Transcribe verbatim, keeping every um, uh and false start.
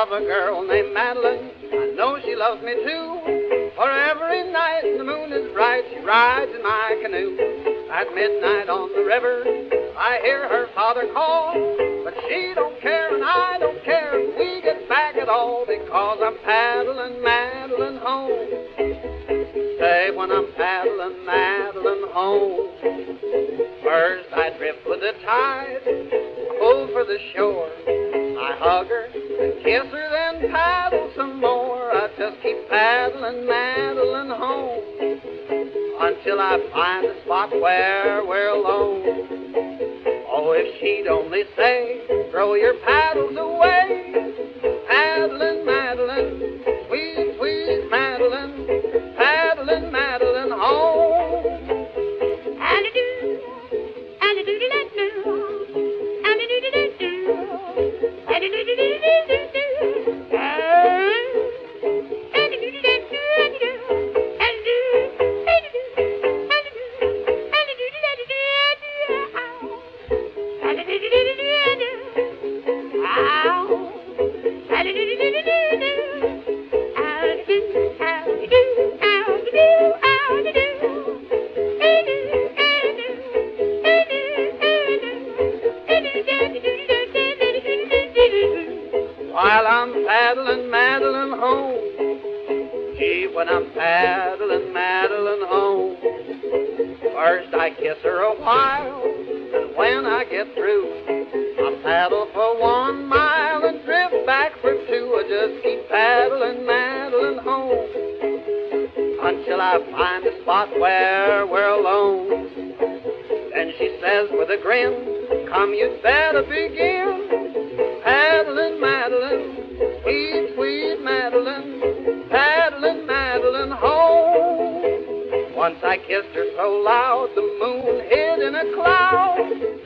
love a girl named Madeline. I know she loves me too. For every night the moon is bright, she rides in my canoe. At midnight on the river, I hear her father call. But she don't care and I don't care if we get back at all, because I'm paddling Madeline home. Say when I'm paddling Madeline home. First I drift with the tide, pull for the shore. I hug her and kiss her, then paddle some more. I just keep paddling Madeline home until I find a spot where we're alone. Oh, if she'd only say, throw your paddles away. Paddling Madeline, sweet, sweet Madeline, paddling Madeline home. While I'm paddling Madeline home, gee, when I'm paddling Madeline home, first I kiss her a while, and when I get through, I paddle for one mile and drift back for two. I just keep paddling Madeline home until I find a spot where we're alone. Then she says with a grin, come, you'd better begin. Paddling Madeline, sweet, sweet Madeline, paddling Madeline home. Once I kissed her so loud, the moon hid in a cloud.